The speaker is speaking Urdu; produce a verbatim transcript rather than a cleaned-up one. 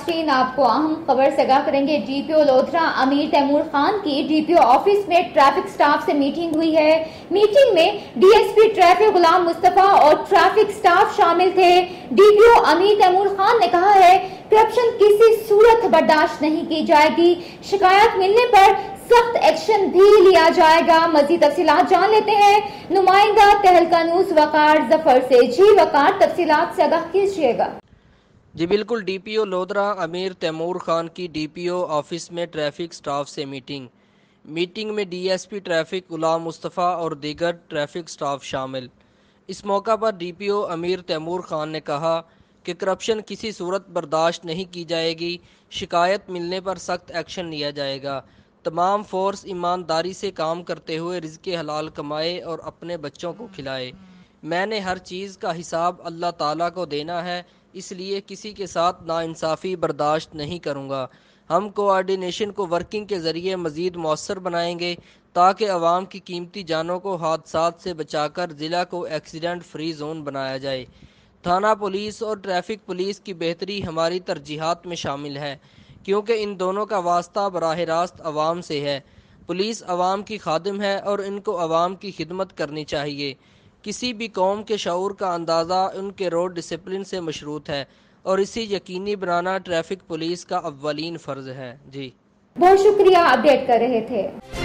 ناظرین آپ کو اہم خبر سے آگاہ کریں گے۔ D P O Lodhra Amir Taimur Khan کی ڈی پی او آفس میں ٹریفک سٹاف سے میٹنگ ہوئی ہے۔ میٹنگ میں D S P traffic Ghulam Mustafa اور ٹریفک سٹاف شامل تھے۔ D P O Amir Taimur Khan نے کہا ہے کرپشن کسی صورت برداشت نہیں کی جائے گی، شکایت ملنے پر سخت ایکشن بھی لیا جائے گا۔ مزید تفصیلات جان لیتے ہیں نمائندہ تہلکہ نیوز وقار ظفر سے۔ جی وقار، تفصیلات سے آگاہ کیجیے گا۔ جی بالکل، D P O Lodhra Amir Taimur Khan کی ڈی پی او آفس میں ٹریفک سٹاف سے میٹنگ میٹنگ میں D S P traffic Ghulam Mustafa اور دیگر ٹریفک سٹاف شامل۔ اس موقع پر D P O Amir Taimur Khan نے کہا کہ کرپشن کسی صورت برداشت نہیں کی جائے گی، شکایت ملنے پر سخت ایکشن لیا جائے گا۔ تمام فورس ایمانداری سے کام کرتے ہوئے رزق حلال کمائے اور اپنے بچوں کو کھلائے۔ میں نے ہر چیز کا حساب اللہ تعالیٰ کو دینا ہے، اس لیے کسی کے ساتھ ناانصافی برداشت نہیں کروں گا۔ ہم کوآرڈینیشن کو ورکنگ کے ذریعے مزید مؤثر بنائیں گے تاکہ عوام کی قیمتی جانوں کو حادثات سے بچا کر ضلع کو ایکسیڈنٹ فری زون بنایا جائے۔ تھانہ پولیس اور ٹریفک پولیس کی بہتری ہماری ترجیحات میں شامل ہے، کیونکہ ان دونوں کا واسطہ براہ راست عوام سے ہے۔ پولیس عوام کی خادم ہے اور ان کو عوام کی خدمت کرنی چاہیے۔ کسی بھی قوم کے شعور کا اندازہ ان کے روڈ ڈسپلن سے مشروط ہے اور اسے یقینی بنانا ٹریفک پولیس کا اولین فرض ہے۔ جی بہت شکریہ، اپڈیٹ کر رہے تھے۔